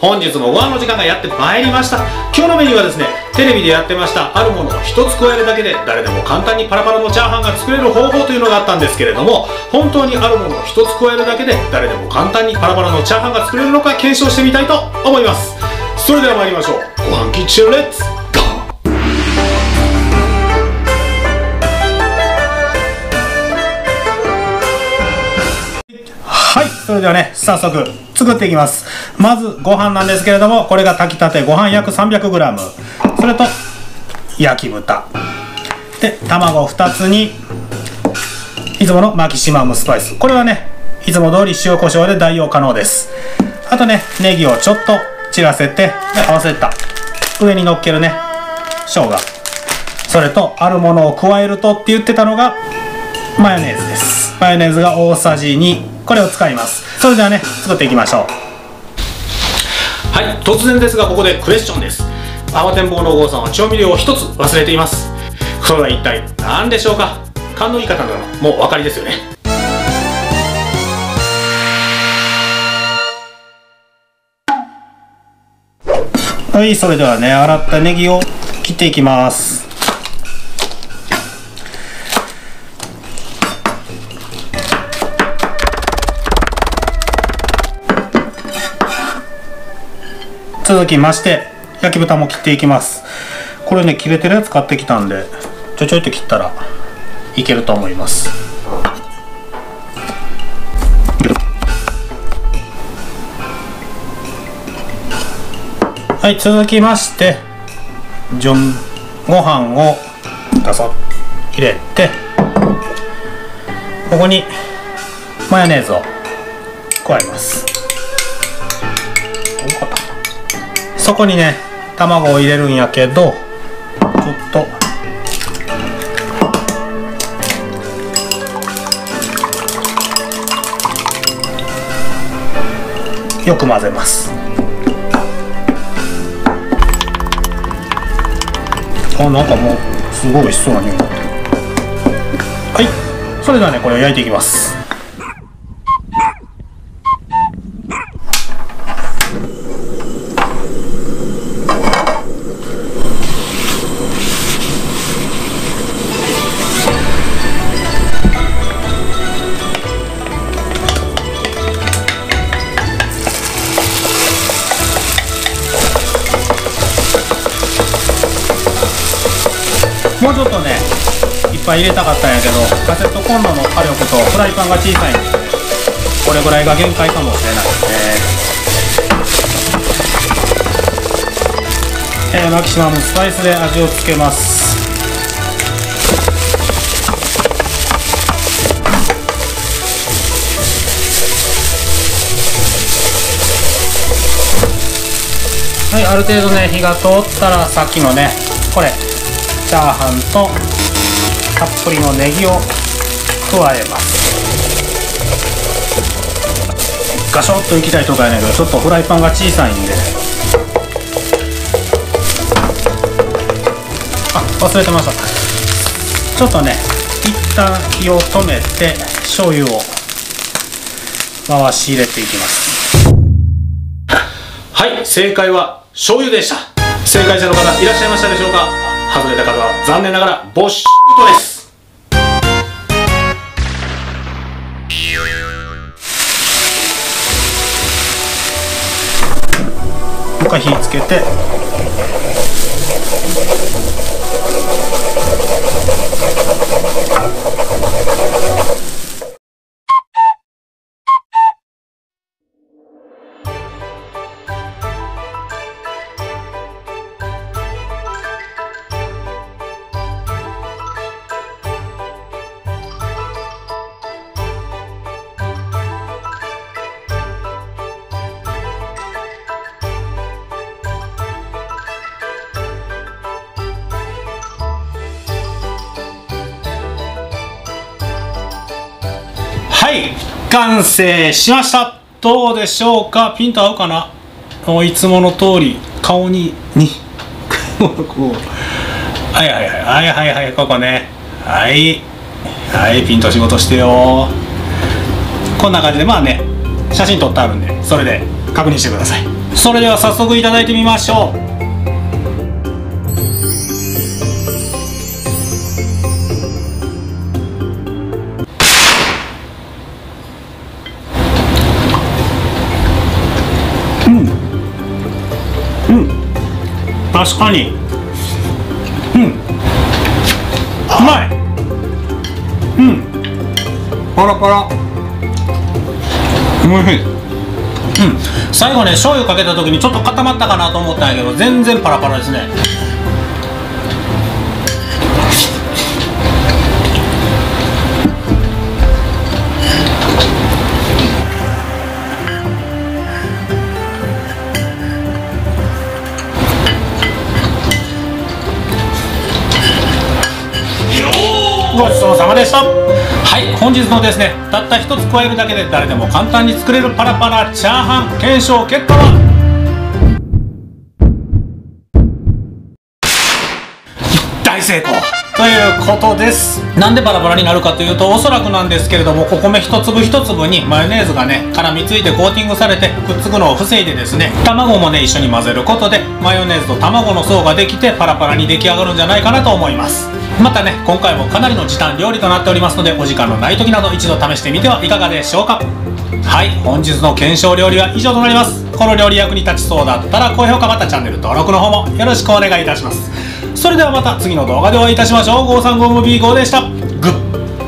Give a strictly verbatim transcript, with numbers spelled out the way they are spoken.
本日もご飯の時間がやってまいりました。今日のメニューはですね、テレビでやってましたあるものを一つ加えるだけで誰でも簡単にパラパラのチャーハンが作れる方法というのがあったんですけれども、本当にあるものを一つ加えるだけで誰でも簡単にパラパラのチャーハンが作れるのか検証してみたいと思います。それでは参りましょう。ご飯キッチンレッツゴー。はい、それではね、早速作っていきます。まずご飯なんですけれども、これが炊きたてご飯約 さんびゃくグラム、 それと焼き豚で卵ふたつにいつものマキシマムスパイス、これはねいつも通り塩コショウで代用可能です。あとね、ネギをちょっと散らせて、で合わせた上にのっけるね生姜、それとあるものを加えるとって言ってたのがマヨネーズです。マヨネーズが大さじに、これを使います。それではね、作っていきましょう。はい、突然ですがここでクエスチョンです。慌てんぼうのお郷さんは調味料を一つ忘れています。それは一体何でしょうか。勘のいい方ならもうお分かりですよね。はい、それではね、洗ったネギを切っていきます。続きまして焼き豚も切っていきます。これね、切れてるやつ買ってきたんでちょちょいと切ったらいけると思います。はい、続きまして順ご飯をガサッ入れて、ここにマヨネーズを加えます。そこにね卵を入れるんやけど、ちょっとよく混ぜます。あ、なんかもうすごい美味しそうな匂いになってる。はい、それではね、これを焼いていきます。もうちょっとねいっぱい入れたかったんやけど、カセットコンロの火力とフライパンが小さいので、これぐらいが限界かもしれないですね。えー、マキシマムスパイスで味をつけます。はい、ある程度ね火が通ったら、さっきのねこれチャーハンとたっぷりのネギを加えます。ガショッといきたいとかやねんけど、ちょっとフライパンが小さいんで、あ、忘れてました。ちょっとね一旦火を止めて醤油を回し入れていきます。はい、正解は醤油でした。正解者の方いらっしゃいましたでしょうか。外れた方は残念ながらボッシュートです。もう一回火つけて、はい、完成しました。どうでしょうか。ピント合うかな。いつもの通り顔ににこう、はいはいはいはいはいはい、ここね、はいはい、ピント仕事してよ。こんな感じで、まあね写真撮ってあるんで、それで確認してください。 それでは早速いただいてみましょう。うん、確かに、うん、うまい、うん、パラパラ、おいしい、うん、最後ね醤油かけた時にちょっと固まったかなと思ったんやけど全然パラパラですね。ごちそうさまでした。はい、本日のですね、たった一つ加えるだけで誰でも簡単に作れるパラパラチャーハン、検証結果は大成功ということです。なんでバラバラになるかというと、おそらくなんですけれども、お米一粒一粒にマヨネーズがね絡みついてコーティングされてくっつくのを防いでですね、卵もね一緒に混ぜることでマヨネーズと卵の層ができてパラパラに出来上がるんじゃないかなと思います。またね今回もかなりの時短料理となっておりますので、お時間のない時など一度試してみてはいかがでしょうか。はい、本日の検証料理は以上となります。この料理役に立ちそうだったら高評価またチャンネル登録の方もよろしくお願いいたします。それではまた次の動画でお会いいたしましょう。ごーさんごムービーごでした。グッ